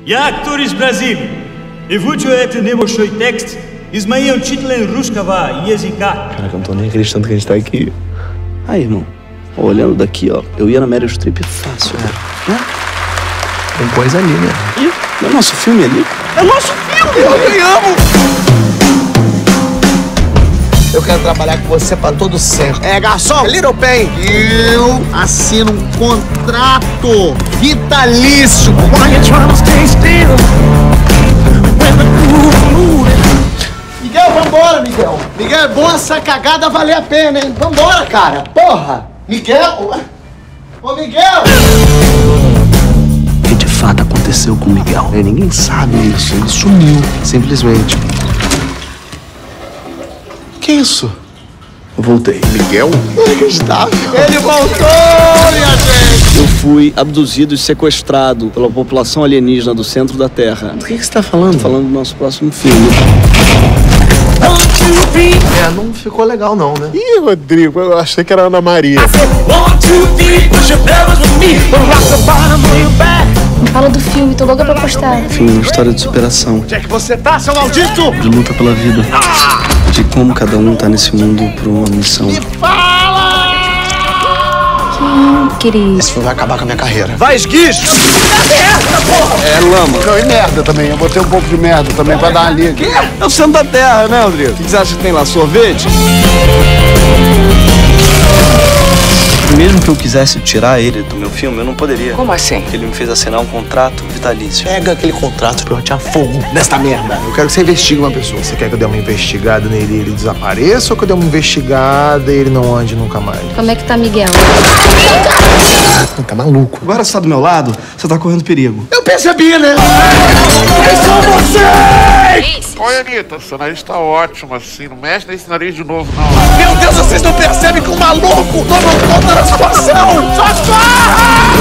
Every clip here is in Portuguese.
Я актор из Бразилии. И вучу это небольшой текст из моего учителя русского языка. Caraca, eu não tô nem acreditando que a gente tá aqui. Aí, irmão, olhando daqui, ó, eu ia na Meryl Streep fácil, né? Tem coisa ali, né? Ih, é o nosso filme ali. É o nosso filme! Eu ganhamos! Eu quero trabalhar com você pra todo sempre. É, garçom, Little Pen. Eu assino um contrato vitalício. Miguel, vambora, Miguel. Miguel, é bom essa cagada valer a pena, hein? Vambora, cara. Porra. Miguel. Ô, Miguel. O que de fato aconteceu com o Miguel? Ninguém sabe isso. Ele sumiu, simplesmente. Que isso? Eu voltei. Miguel? Inacreditável. Ele voltou, minha gente. Eu fui abduzido e sequestrado pela população alienígena do centro da Terra. Do que você tá falando? Falando do nosso próximo filme. É, não ficou legal não, né? Ih, Rodrigo, eu achei que era Ana Maria. Me fala do filme, tô louca pra postar. Enfim, uma história de superação. Onde é que você tá, seu maldito? De luta pela vida. De como cada um tá nesse mundo por uma missão. Que querido. Esse filme vai acabar com a minha carreira. Vai, esguicho! É lama. Não, e merda também. Eu botei um pouco de merda também pra dar uma liga. É o centro da Terra, né, Rodrigo? O que você acha que tem lá? Sorvete? Mesmo que eu quisesse tirar ele do meu filme, eu não poderia. Como assim? Porque ele me fez assinar um contrato vitalício. Pega aquele contrato pra eu atirar fogo nesta merda. Eu quero que você investigue uma pessoa. Você quer que eu dê uma investigada nele e ele desapareça ou que eu dê uma investigada e ele não ande nunca mais? Como é que tá Miguel? Tá maluco. Agora você tá do meu lado, você tá correndo perigo. Eu percebi, né? Quem são vocês? Oi, Anitta, seu nariz tá ótimo, assim. Não mexe nesse nariz de novo, não. Meu Deus, vocês não percebem que o maluco tomou conta da situação! Socorro!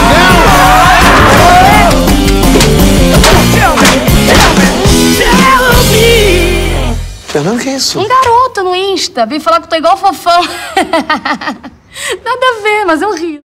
Fernando, que é isso? Um garoto no Insta. Vem falar que eu tô igual fofão. Nada a ver, mas eu rio.